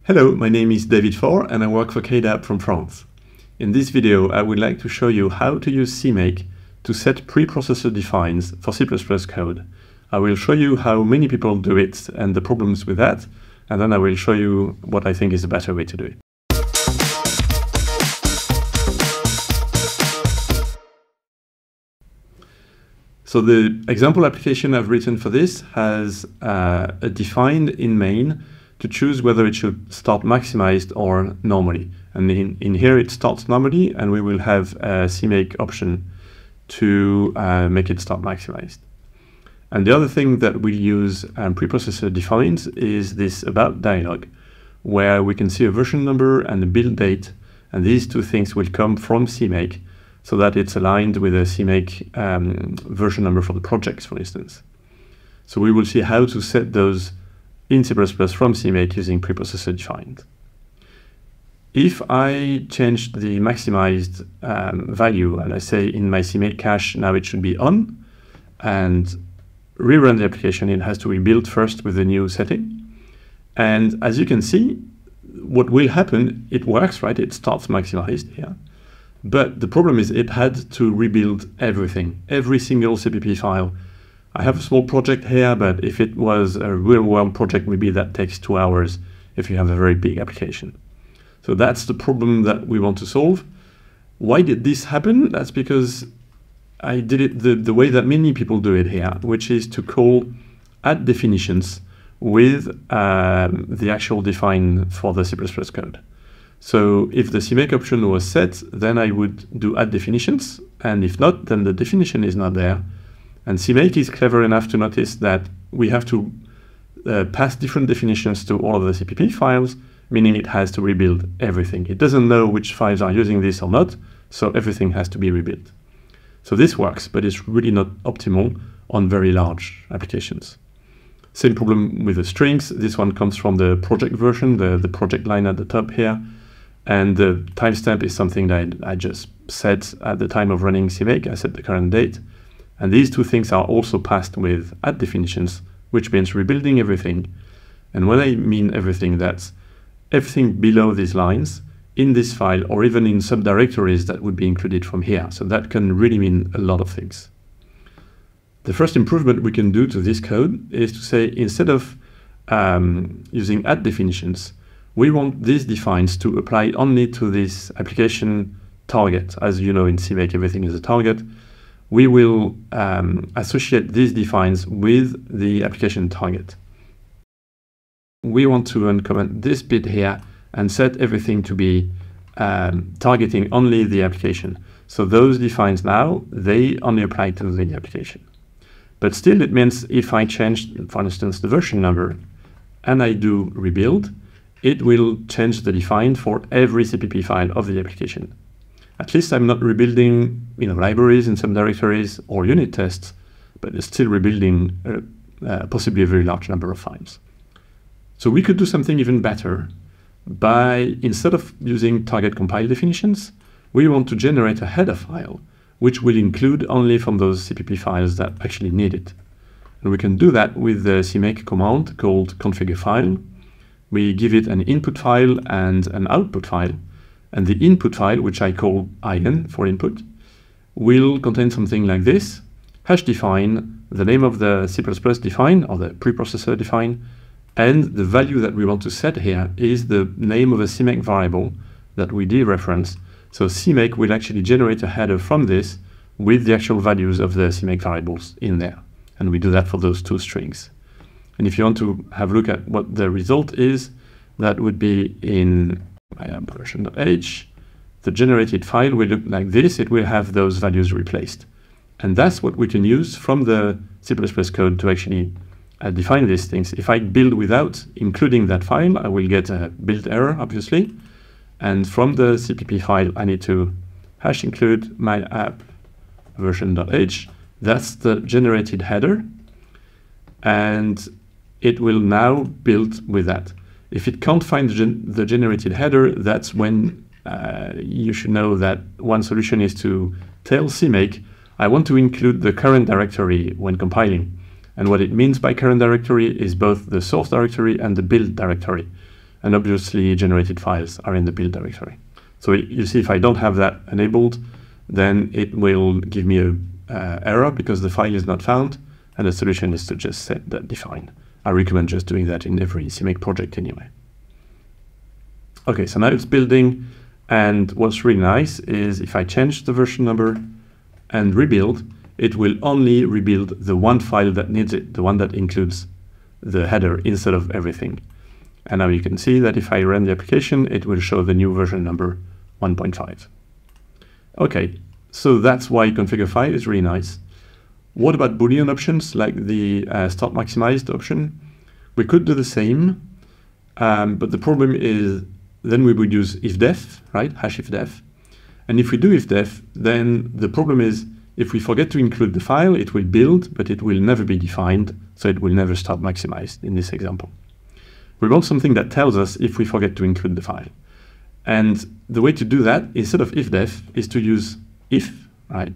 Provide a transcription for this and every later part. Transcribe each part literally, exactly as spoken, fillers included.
Hello, my name is David Faure and I work for K D A B from France. In this video, I would like to show you how to use CMake to set preprocessor defines for C plus plus code. I will show you how many people do it and the problems with that, and then I will show you what I think is a better way to do it. So the example application I've written for this has uh, a define in main to choose whether it should start maximized or normally. And in, in here it starts normally, and we will have a CMake option to uh, make it start maximized. And the other thing that we use um, preprocessor defines is this about dialog, where we can see a version number and a build date, and these two things will come from CMake so that it's aligned with a CMake um, version number for the projects, for instance. So we will see how to set those in C plus plus from CMake using preprocessor defined. If I change the maximized um, value and I say in my CMake cache now it should be on, and rerun the application, it has to rebuild first with the new setting. And as you can see, what will happen, it works, right? It starts maximized here. But the problem is it had to rebuild everything, every single C P P file. I have a small project here, but if it was a real-world project, maybe that takes two hours if you have a very big application. So that's the problem that we want to solve. Why did this happen? That's because I did it the, the way that many people do it here, which is to call add definitions with um, the actual define for the C plus plus code. So if the CMake option was set, then I would do add definitions, and if not, then the definition is not there. And CMake is clever enough to notice that we have to uh, pass different definitions to all of the C P P files, meaning it has to rebuild everything. It doesn't know which files are using this or not, so everything has to be rebuilt. So this works, but it's really not optimal on very large applications. Same problem with the strings. This one comes from the project version, the, the project line at the top here. And the timestamp is something that I, I just set at the time of running CMake. I set the current date. And these two things are also passed with add definitions, which means rebuilding everything. And when I mean everything, that's everything below these lines in this file, or even in subdirectories that would be included from here. So that can really mean a lot of things. The first improvement we can do to this code is to say, instead of um, using add definitions, we want these defines to apply only to this application target. As you know, in CMake, everything is a target. We will um, associate these defines with the application target. We want to uncomment this bit here and set everything to be um, targeting only the application. So those defines now, they only apply to the application. But still, it means if I change, for instance, the version number and I do rebuild, it will change the define for every C P P file of the application. At least I'm not rebuilding you know, libraries in some directories or unit tests, but it's still rebuilding uh, uh, possibly a very large number of files. So we could do something even better by, instead of using target compile definitions, we want to generate a header file, which will include only from those C P P files that actually need it. And we can do that with the CMake command called configure file. We give it an input file and an output file. And the input file, which I call in for input, will contain something like this: hash define, the name of the C plus plus define or the preprocessor define, and the value that we want to set here is the name of a CMake variable that we dereference. So CMake will actually generate a header from this with the actual values of the CMake variables in there. And we do that for those two strings. And if you want to have a look at what the result is, that would be in version.h. The generated file will look like this. It will have those values replaced. And that's what we can use from the C plus plus code to actually uh, define these things. If I build without including that file, I will get a build error, obviously. And from the C P P file, I need to hash include my app version.h. That's the generated header. And it will now build with that. If it can't find the, gen the generated header, that's when uh, you should know that one solution is to tell CMake, I want to include the current directory when compiling. And what it means by current directory is both the source directory and the build directory. and obviously generated files are in the build directory. So you see, if I don't have that enabled, then it will give me a uh, error because the file is not found, and the solution is to just set that define. I recommend just doing that in every CMake project anyway. Okay, so now it's building, and what's really nice is if I change the version number and rebuild, it will only rebuild the one file that needs it, the one that includes the header instead of everything. And now you can see that if I run the application, it will show the new version number one point five. Okay, so that's why configure file is really nice. What about Boolean options like the uh, start maximized option? We could do the same, um, but the problem is then we would use ifdef, right? Hash ifdef. And if we do ifdef, then the problem is if we forget to include the file, it will build, but it will never be defined, so it will never start maximized in this example. We want something that tells us if we forget to include the file. And the way to do that, instead of ifdef, is to use if, right?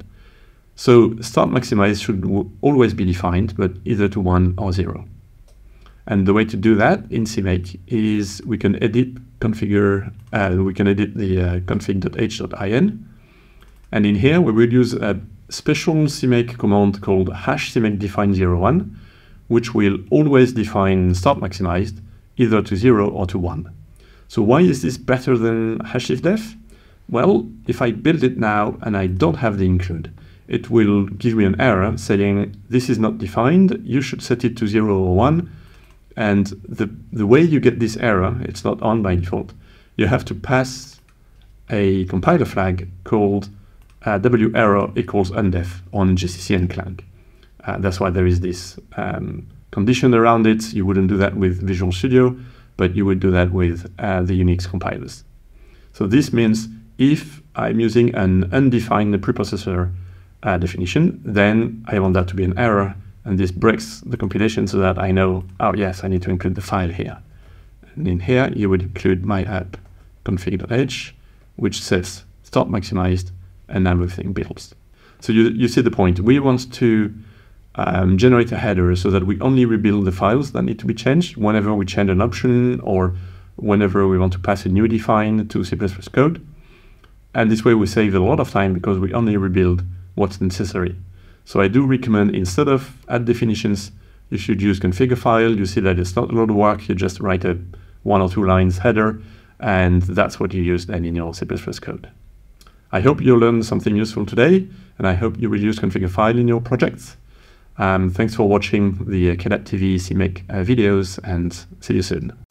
So start maximize should w always be defined, but either to one or zero. And the way to do that in CMake is we can edit configure, uh, we can edit the uh, config.h.in. And in here, we will use a special CMake command called hash CMake define zero one, which will always define start maximized either to zero or to one. So why is this better than hash ifdef? Well, if I build it now and I don't have the include, it will give me an error saying this is not defined, you should set it to zero or one. And the, the way you get this error, it's not on by default, you have to pass a compiler flag called uh, werror equals undef on G C C nclang. Uh, that's why there is this um, condition around it. You wouldn't do that with Visual Studio, but you would do that with uh, the Unix compilers. So this means if I'm using an undefined preprocessor uh, definition, then I want that to be an error, and this breaks the compilation so that I know, oh yes, I need to include the file here. And in here, you would include my app config.h, which says start maximized, and everything builds. So you, you see the point. We want to um, generate a header so that we only rebuild the files that need to be changed whenever we change an option or whenever we want to pass a new define to C plus plus code. And this way we save a lot of time because we only rebuild what's necessary. So I do recommend, instead of add definitions, you should use configure file. You see that it's not a lot of work. You just write a one or two lines header, and that's what you use then in your C plus plus code. I hope you learned something useful today, and I hope you will use configure file in your projects. Um, thanks for watching the K D A B T V CMake uh, videos, and see you soon.